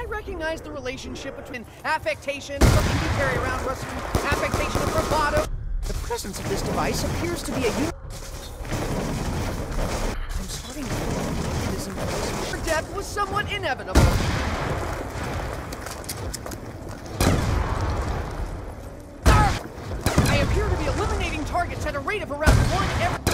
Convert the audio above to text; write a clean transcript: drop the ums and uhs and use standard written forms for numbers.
recognize the relationship between affectation, something you carry around with us, and affectation of bravado. The presence of this device appears to be a I'm starting to feel like the mechanism for death was somewhat inevitable. I appear to be eliminating targets at a rate of around 1 every...